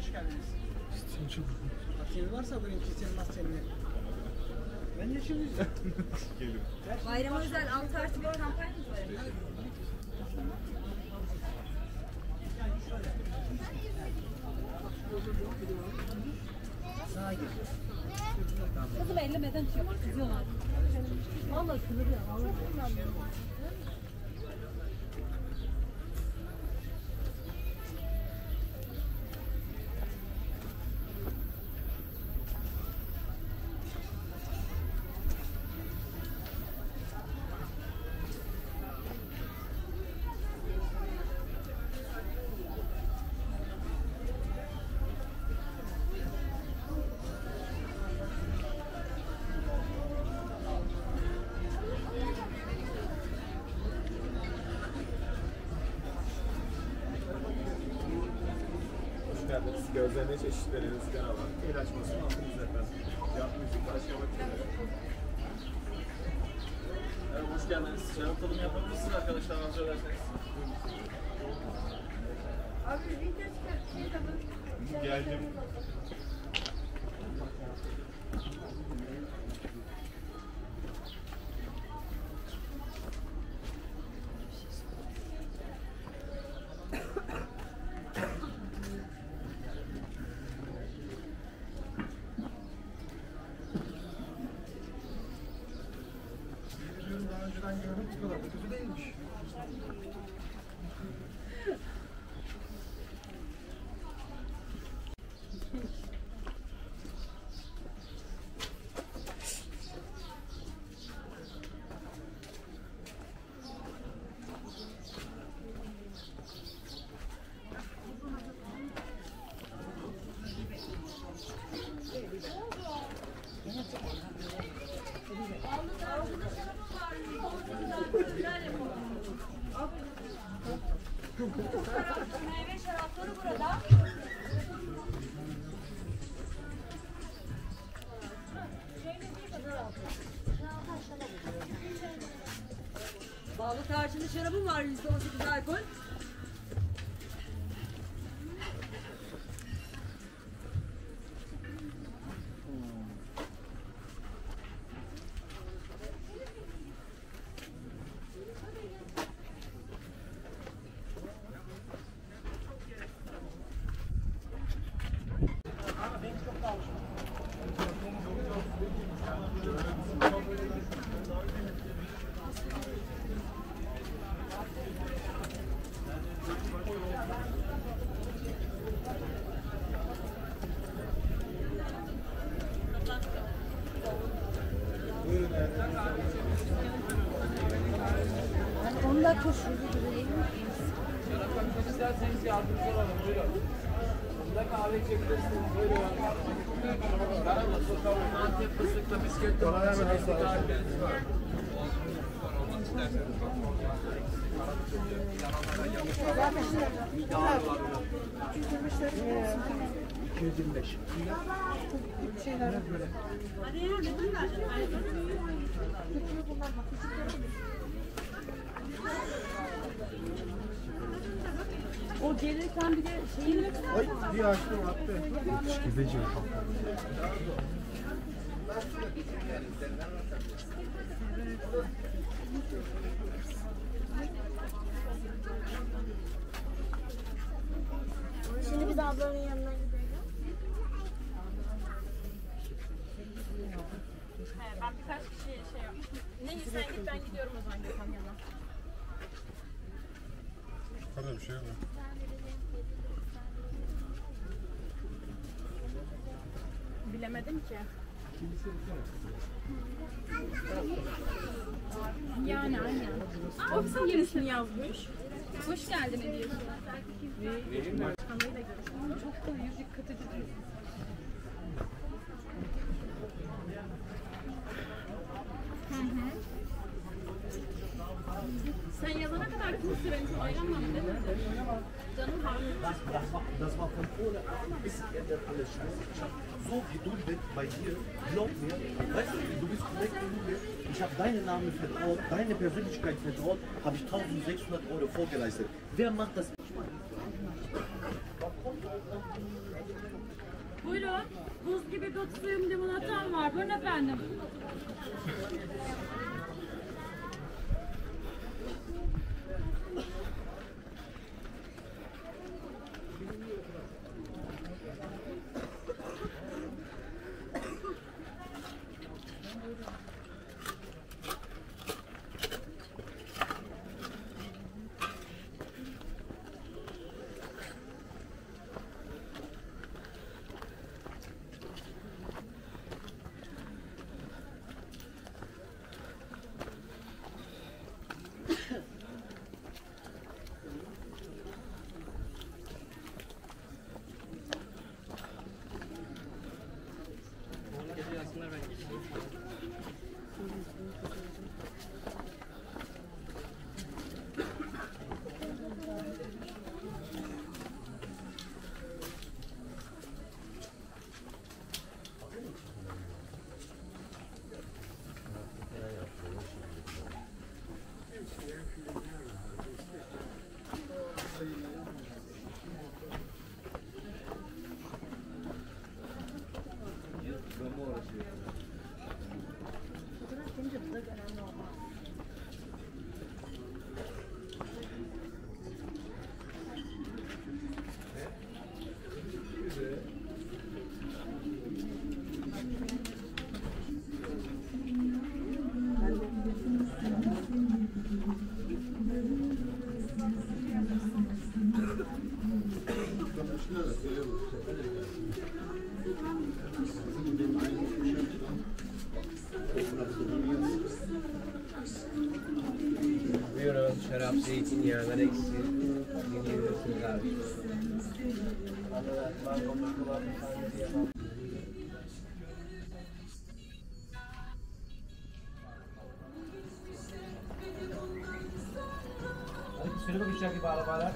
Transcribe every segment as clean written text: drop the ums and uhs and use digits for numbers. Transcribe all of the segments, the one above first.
hoş geldiniz. Selçuk. Atiyeni varsa bugün Cristian Master'ini. Bence şimdi Gelin. Bayrama özel 6 artı bir kampanyamız var. sağa gir. Kızım ellemeden kızıyorlar. Vallahi kızıyor. Gözlerine çeşitlerimizden alan el açmasını aldınız efendim. Yapmıştık başlamak üzere. Evet, hoş geldiniz. Şarap tadımı yapabilirsiniz arkadaşlar, arzu ederseniz. Abi video çıkar. Geldim. Daha önceden gördüm, bu kadar da kötü değilmiş. Meyve şarapları burada. Bağlı tarçınlı şarabım var, %18 alkol. Onlar koşuyor. Şarap bakmak isterseniz yardımcı olalım, buyurun. Burada kahve içebilirsiniz, buyurun. Merhaba, sokağımızda Antep fıstıklı bisküvit domatesli tarifleriniz var. Olmak isterseniz bak. Yananlara yanlış var. Mide ağrı var. 225. Şeyler böyle. Hadi ya, neden verdin? O gelirken bir de şeyini Ay bir açtım attı. Gideceğim. Şimdi biz ablanın yanına gidelim. Ben birkaç kişiye şey yapmıştım. Neyse sen git, ben gidiyorum o zaman Gökhan yanına. Yukarıda bir şey yok mu? Bilemedim ki. Yani aynen. Ofisin yenisini yazmış. Hoş geldin ediyorsun. Başkanlığıyla görüştüm. Çok da yüz yıkatıcı değil. Sen yazana kadar kız Sirince ayrılmam değil mi? Canım harika. Das war von vorne bis Ende alles scheiße. Ich habe so geduldet bei dir. Glaub mir, weißt du, du bist korrekt in mir. Ich habe deinen Namen vertraut, deine Persönlichkeit vertraut, habe ich 1600 € vorgeleistet. Wer macht das? Buyurun. Buz gibi dut suyum limonatam var. Buyurun efendim. Buyurun, şarap, zeytinyağı, nar eksi, dinleyebilirsiniz abi. Hadi söyle bakayım şarkı bağla.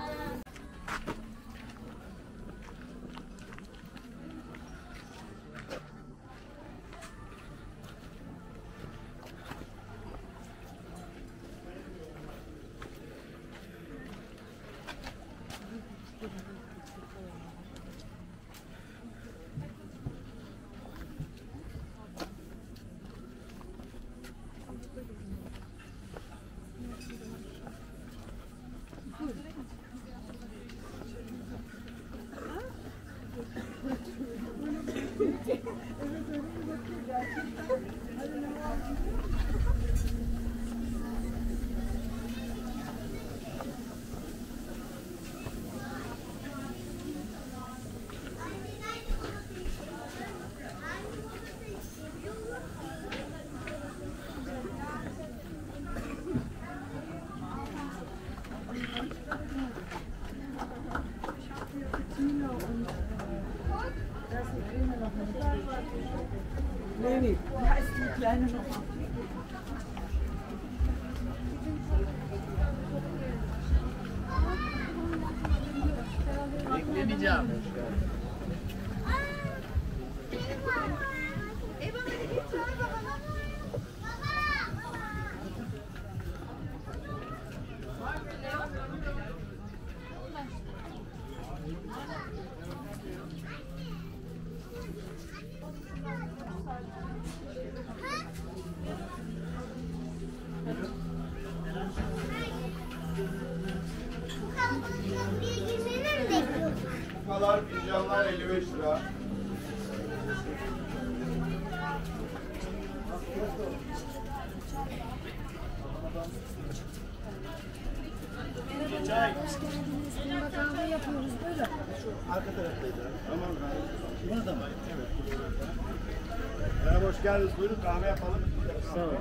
Nee, da ist die kleine noch. Beklemeyeceğim. Kupalar, fincanlar 55 lira. Kahve yapıyoruz böyle. Arka taraftaydı. Tamam. Burada mı? Evet. Merhaba, hoş geldiniz. Buyurun kahve yapalım. Sağ olun.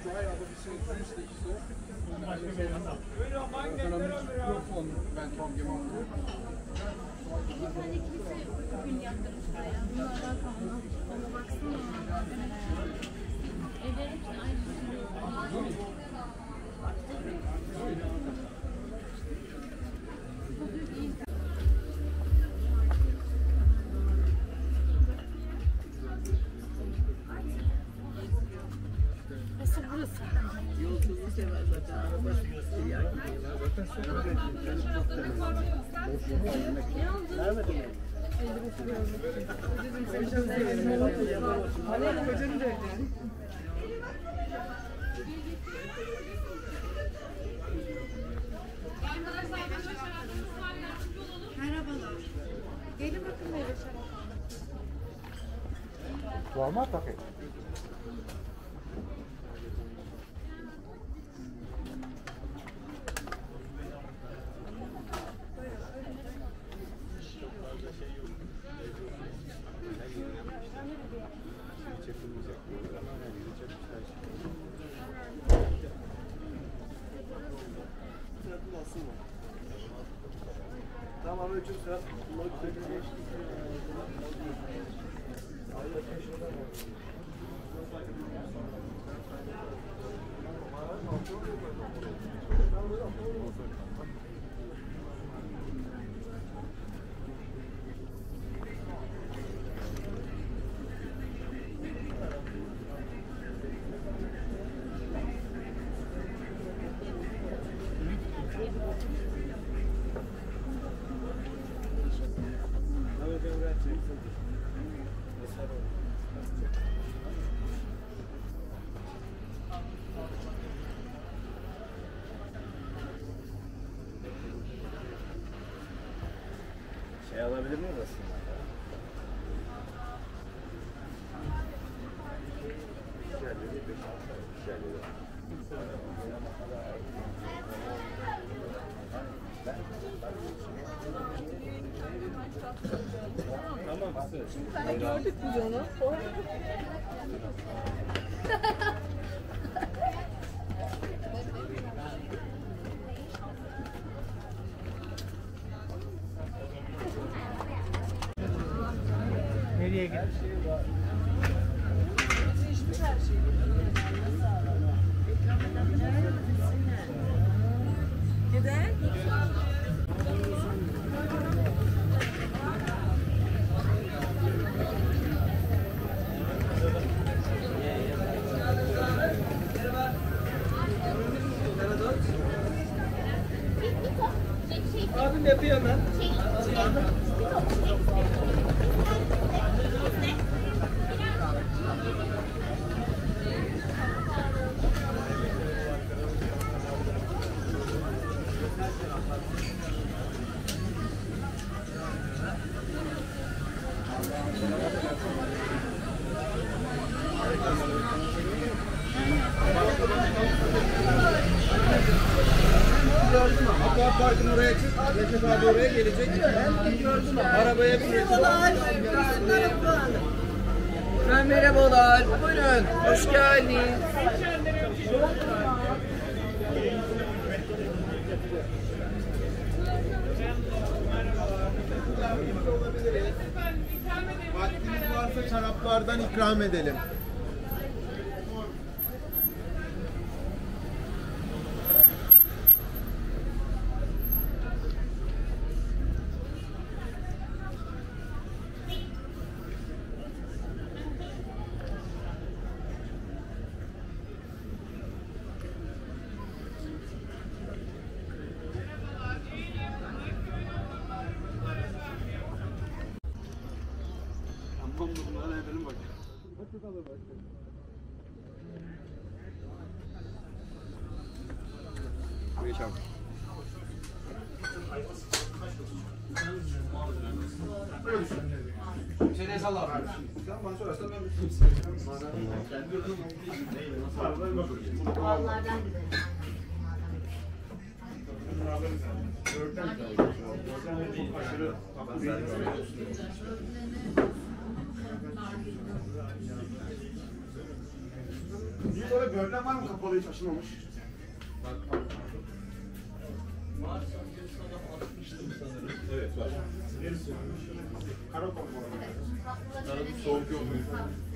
enjoy obviously acoustic stuff. Then on the microphone ben tam gemacht. Bir tane kilise bugün yaptırmış buraya. Bunlardan kalma. Ona baksana. Evler hepsi aynı şekilde. Nasıl burası? Yolculuğu sever zaten. Arabası gösteriyor. Zaten Merhabalar. Gelin bakın meyve şarabı. Var mı paket? Tamam ölçüm sıra. Şey alabilir miyiz aslında? Tamam. Gördük biz onu. nereye gidiyor? Neden? Abim yapıyor hemen. Aqua Park'ın oraya çık. Recep abi oraya gelecek. Arabaya binecek. Merhabalar. Buyurun. Hoş geldiniz. Vaktiniz varsa şaraplardan ikram edelim. Bir sonra görünen var mı kapalı hiç açılmamış? Var son gün sabah atmıştım sanırım. Evet var. Neresi? Karakol mu? Soğuk yok.